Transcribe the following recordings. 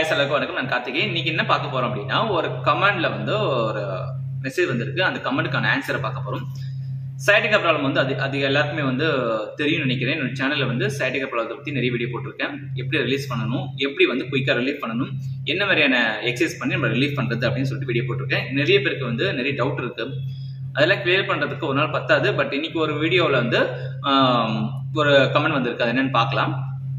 guys, எல்லாருக்கும் வணக்கம். நான் கார்த்திகேயன். இன்னைக்கு என்ன பார்க்க போறோம் அப்படின்னா, ஒரு கமெண்ட்ல வந்து ஒரு மெசேஜ் வந்திருக்கு. அந்த கமெண்ட்க்கான ஆன்சரை பார்க்க போறோம். சையாட்டிகா ப்ராப்ளம் வந்து அது எல்லாருக்குமே வந்து தெரியும் நினைக்கிறேன். என்னோட சேனல்ல வந்து சையாட்டிகா ப்ராப்ளத்தை பத்தி நிறைய வீடியோ போட்டிருக்கேன். எப்படி ரிலீஸ் பண்ணணும், எப்படி வந்து குயிக்கா ரிலீஃப் பண்ணணும், என்ன மாதிரியான எக்ஸசைஸ் பண்ணி நம்ம ரிலீஃப் பண்றது அப்படின்னு சொல்லிட்டு வீடியோ போட்டிருக்கேன். நிறைய பேருக்கு வந்து நிறைய டவுட் இருக்கு. அதெல்லாம் கிளியர் பண்றதுக்கு ஒரு நாள் பத்தாது. பட் இன்னைக்கு ஒரு வீடியோவில் வந்து ஒரு கமெண்ட் வந்திருக்கு. அது என்னன்னு பார்க்கலாம்.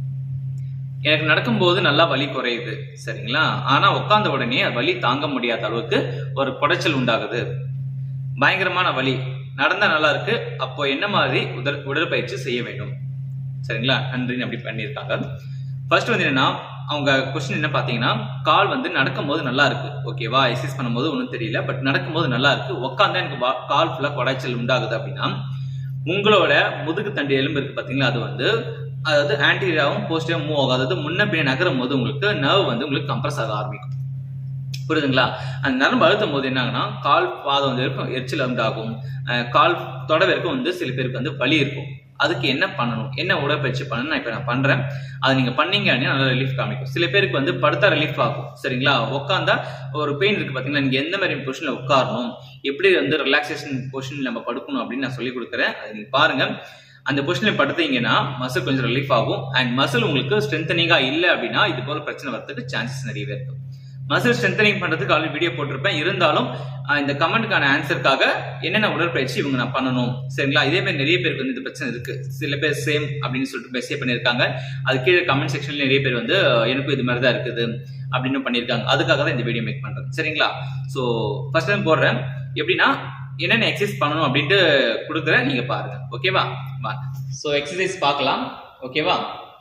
எனக்கு நடக்கும்போது நல்லா வலி குறையுது, சரிங்களா? ஆனா உட்கார்ந்த உடனே வலி தாங்க முடியாத அளவுக்கு ஒரு குடைச்சல் உண்டாகுது, பயங்கரமான வலி. நடந்தா நல்லா இருக்கு, அப்போ என்ன மாதிரி உடற்பயிற்சி செய்ய வேண்டும்? சரிங்களா, நன்றின்னு அப்படி பண்ணியிருக்காங்க. ஃபர்ஸ்ட் வந்து என்னன்னா, அவங்க கொஸ்டின் என்ன பாத்தீங்கன்னா, கால் வந்து நடக்கும் போது நல்லா இருக்கு, ஓகேவா? எக்ஸசைஸ் பண்ணும்போது ஒன்றும் தெரியல, பட் நடக்கும்போது நல்லா இருக்கு. உட்காந்தா எனக்கு கால் ஃபுல்லா குடைச்சல் உண்டாகுது அப்படின்னா, உங்களோட முதுகு தண்டு எலும்பு இருக்கு பாத்தீங்களா, அது வந்து அதாவது ஆன்டீரியாவும் போஸ்டியாவும் மூவ் ஆகும். அதாவது முன்ன பின்ன நகரும் போது உங்களுக்கு நர்வ் வந்து உங்களுக்கு கம்ப்ரஸ் ஆக ஆரம்பிக்கும், புரியுதுங்களா? அந்த நரம்பு அழுத்தும் போது என்ன ஆகுனா, கால் பாதம் வந்து இருக்கும் எரிச்சல் உண்டாகும், கால் தொட வரைக்கும் வந்து சில பேருக்கு வந்து வலி இருக்கும். அதுக்கு என்ன பண்ணணும், என்ன உடற்பயிற்சி பண்ணணும் இப்ப நான் பண்றேன். அதை நீங்க பண்ணீங்க அப்படின்னா நல்லா ரிலீஃப் காமிக்கும். சில பேருக்கு வந்து படுத்தா ரிலீஃப் ஆகும், சரிங்களா? உட்காந்தா ஒரு பெயின் இருக்கு பாத்தீங்களா, நீங்க எந்த மாதிரி பொசிஷன்ல உட்காரணும், எப்படி வந்து ரிலாக்ஸேஷன் பொசிஷன் நம்ம படுக்கணும் அப்படின்னு நான் சொல்லி கொடுக்குறேன். அதை நீங்க பாருங்க. அந்த பொசிஷன்ல படுத்தீங்கன்னா மசில் கொஞ்சம் ரிலீஃப் ஆகும். அண்ட் மசில் உங்களுக்கு ஸ்ட்ரென்தனிங்கா இல்லை அப்படின்னா இது போல பிரச்சனை வரதுக்கு சான்சஸ் நிறையவே இருக்கு. மசில் ஸ்ட்ரென்தனிங் பண்றதுக்கு ஆல்ரெடி வீடியோ போட்டிருப்பேன். இருந்தாலும் இந்த கமெண்ட்கான ஆன்சருக்காக என்னென்ன உடற்பயிற்சி இவங்க நான் பண்ணணும், சரிங்களா? இதே மாதிரி நிறைய பேருக்கு வந்து இந்த பிரச்சனை இருக்கு. சில பேர் சேம் அப்படின்னு சொல்லிட்டு மெசேஜ் பண்ணியிருக்காங்க. அது கீழே கமெண்ட் செக்ஷன்ல நிறைய பேர் வந்து எனக்கும் இது மாதிரி தான் இருக்குது அப்படின்னு பண்ணியிருக்காங்க. அதுக்காக தான் இந்த வீடியோ மேக் பண்றேன், சரிங்களா? ஸோ ஃபர்ஸ்ட் டைம் போடுறேன். எப்படின்னா என்னென்ன எக்ஸசைஸ் பண்ணணும் அப்படின்ட்டு கொடுக்குறேன், நீங்க பாருங்க, ஓகேவா? ஸோ எக்ஸசைஸ் பார்க்கலாம், ஓகேவா?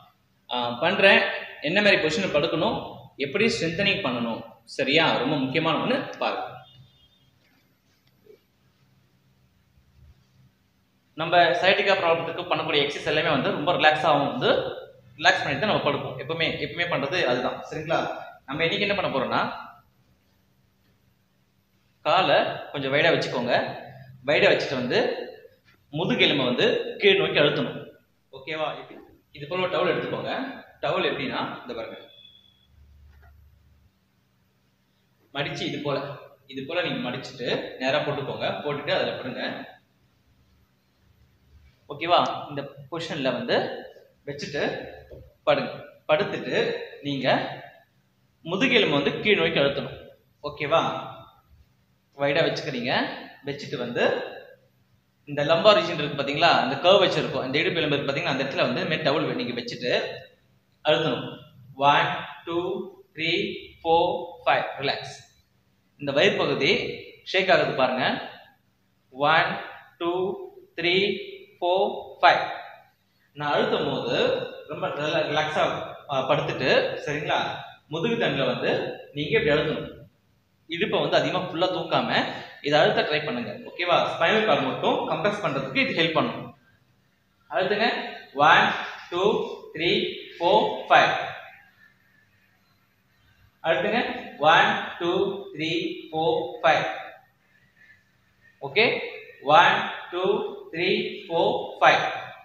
பண்றேன். என்ன மாதிரி பொசிஷன் படுக்கணும், எப்படி ஸ்ட்ரென்தனிங் பண்ணணும், சரியா? ரொம்ப முக்கியமான ஒன்று பாருங்க. நம்ம சையாட்டிகா ப்ராப்ளத்துக்கு பண்ணக்கூடிய எக்ஸசைஸ் எல்லாமே வந்து ரொம்ப ரிலாக்ஸாகவும் வந்து ரிலாக்ஸ் பண்ணிட்டு தான் நம்ம படுப்போம். எப்பவுமே பண்றது அதுதான், சரிங்களா? நம்ம இன்னைக்கு என்ன பண்ண போறோம்னா, காலை கொஞ்சம் வைடா வச்சுக்கோங்க. வைடா வச்சுட்டு வந்து முதுகெலும்பை வந்து கீழ் நோக்கி அழுத்தணும், ஓகேவா? இது போல ஒரு டவல் எடுத்துக்கோங்க. டவல் எப்படின்னா இந்த பாருங்க, மடிச்சு இது போல நீங்க மடிச்சுட்டு நேரா போட்டுக்கோங்க. போட்டுட்டு அதில் படுங்க, ஓகேவா? இந்த பொசிஷன்ல வந்து வச்சுட்டு படுங்க. படுத்துட்டு நீங்க முதுகெலும்பை வந்து கீழ் நோக்கி அழுத்தணும், ஓகேவா? வைடா வச்சுக்கிறீங்க. வச்சுட்டு வந்து இந்த லம்பார் ரீஜன் இருக்கு பாத்தீங்களா, இந்த கர்வ் வச்சிருக்கும், இந்த இடுப்பு எலும்பு இருக்கு பாத்தீங்களா, அந்த இடத்துல வந்து மேல் டவல் நீங்க வச்சுட்டு அழுத்தணும். 1 2 3 4 5 ரிலாக்ஸ். இந்த வயிறு பகுதி ஷேக் ஆகுது பாருங்க. 1 2 3 4 5. நான் அழுத்தும் போது ரொம்ப ரிலாக்ஸா படுத்துட்டு, சரிங்களா? முதுகு தண்டுல வந்து நீங்க இப்படி அழுத்தணும். இடுப்பை வந்து அதிகமா ஃபுல்லா தூக்காம இதை அழுத்த ட்ரை பண்ணுங்க, ஓகேவா? ஸ்பைனல் கார்டு மட்டும் கம்ப்ரஸ் பண்றதுக்கு இது ஹெல்ப் பண்ணும். அழுத்துங்க. 1 2 3 4 5. அழுத்துங்க. 1 2 3 4 5. ஓகே. 1 2 3 4 5.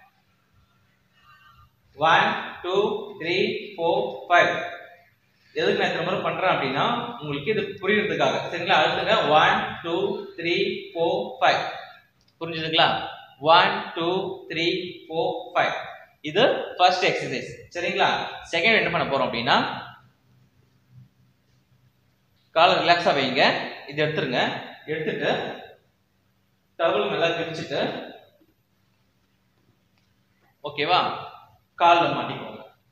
1 2 3 4 5. எதுக்கு நான் இத்தனை முறை பண்றேன் அப்படின்னா உங்களுக்கு இது புரியறதுக்காக, சரிங்களா? அழுத்துங்க. 1 2 3 4 5. புரிஞ்சுதுங்களா? 1 2 3 4 5. இது ஃபர்ஸ்ட் எக்ஸசைஸ், சரிங்களா? செகண்ட் என்ன பண்ண போறோம் அப்படின்னா, காலை ரிலாக்ஸா வைங்க. இது எடுத்துருங்க. எடுத்துட்டு டவல் நல்லா பிரிச்சுட்டு, ஓகேவா? காலில் மாட்டிக்கோங்க.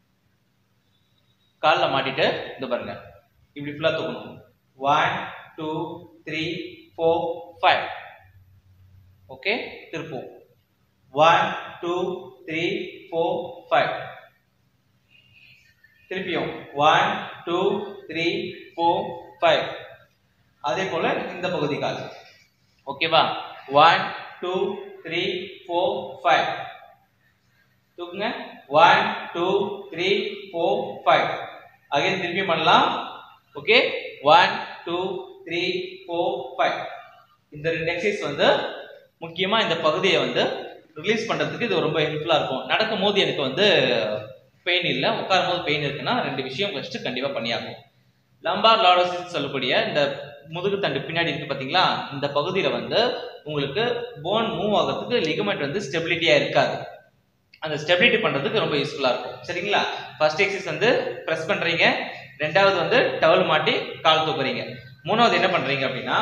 காலில் மாட்டிட்டு இது பாருங்க, இப்படி ஃபுல்லா தூக்கணும். 1 2 3 4 5. ஓகே. திருப்போம். 1 2 3 4 5. திருப்பியும் 1 2 3 4 5. அதே போல இந்த பகுதி கால், ஓகேவா? 1 2 3 4 5. தூக்குங்க. 1 2 3 4 5. அகைன் திருப்பி பண்ணலாம், ஓகே? 1 2 3 4 5. இந்த ரெண்டு எக்ஸசைஸ் வந்து முக்கியமா இந்த பகுதியை வந்து ரிலீஸ் பண்றதுக்கு இது ரொம்ப ஹெல்ப்ஃபுல்லா இருக்கும். நடக்கும் போது எனக்கு வந்து பெயின் இல்லை, உட்காரும் போது பெயின் இருக்குன்னா ரெண்டு விஷயம் ஃபர்ஸ்ட் கண்டிப்பா பண்ணியாகும். லம்பார் லார்டோசிஸ் சொல்லக்கூடிய இந்த முதுகு தண்டு பின்னாடி இருக்கு பாத்தீங்களா, இந்த பகுதியில வந்து உங்களுக்கு போன் மூவ் ஆகிறதுக்கு லிகமெண்ட் வந்து ஸ்டெபிலிட்டியா இருக்காது. அந்த ஸ்டெபிலிட்டி பண்றதுக்கு ரொம்ப யூஸ்ஃபுல்லா இருக்கும். சரிங்களா? ஃபர்ஸ்ட் எக்ஸசைஸ் வந்து பிரஸ் பண்றீங்க, ரெண்டாவது வந்து டவல் மாட்டி கால் தூக்குறீங்க, மூணாவது என்ன பண்றீங்க அப்படின்னா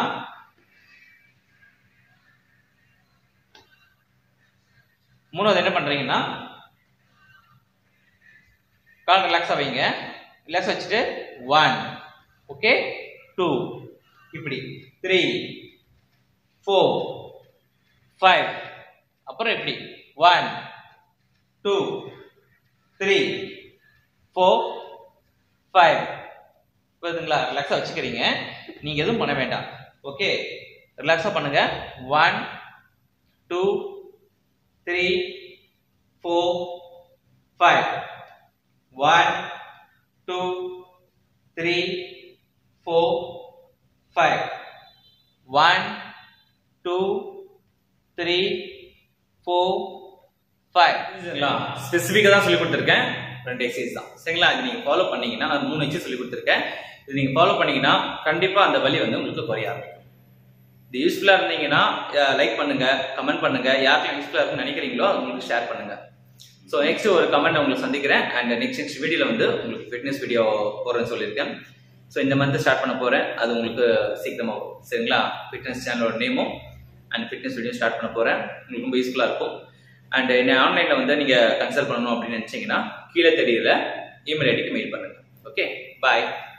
கால் ரிலாக்ஸா வைங்க. ரிலாக்ஸ் வச்சுட்டு 1 ஓகே 2 இப்படி 3 4 5 அப்புறம் இப்படி 1 2 3 4 5 புரியுதுங்களா? ரிலாக்ஸா வச்சுக்கிறீங்க. நீங்க எதுவும் பண்ண வேண்டாம். ஓகே, ரிலாக்ஸா பண்ணுங்க. 1 2 3 4 5 1 2 3 4 5 1 2 3 4 5 ஸ்பெசிஃபிக்கா தான் சொல்லி கொடுத்துருக்கேன். 2 எக்ஸசைஸ் தான். சரிங்களா? இது நீங்க ஃபாலோ பண்ணீங்கன்னா, நான் 3 எக்ஸசைஸ் சொல்லி கொடுத்துருக்கேன். இது நீங்க ஃபாலோ பண்ணீங்கன்னா கண்டிப்பா அந்த வலி வந்து உங்களுக்கு குறையாது. இது யூஸ்ஃபுல்லா இருந்தீங்கன்னா லைக் பண்ணுங்க, கமெண்ட் பண்ணுங்க. யாருக்கும் யூஸ்ஃபுல்லா இருக்குன்னு நினைக்கிறீங்களோ உங்களுக்கு ஷேர் பண்ணுங்க. ஸோ நெக்ஸ்ட் ஒரு கமெண்ட் உங்களுக்கு சந்திக்கிறேன். அண்ட் நெக்ஸ்ட் வீடியோல வந்து உங்களுக்கு ஃபிட்னஸ் வீடியோ போறேன்னு சொல்லியிருக்கேன். ஸோ இந்த மந்த் ஸ்டார்ட் பண்ண போறேன். அது உங்களுக்கு சீக்கிரமா வரும். சரிங்களா? ஃபிட்னஸ் சேனலோட நேமும் அண்ட் ஃபிட்னஸ் வீடியோ ஸ்டார்ட் பண்ண போறேன். உங்களுக்கு ரொம்ப யூஸ்ஃபுல்லா இருக்கும். அண்ட் என்ன ஆன்லைன்ல வந்து நீங்க கன்சல்ட் பண்ணணும் அப்படின்னு நினைச்சீங்கன்னா கீழே தெரியுற இமெயில் ஐடிக்கு மெயில் பண்ணுங்க. ஓகே, பாய்.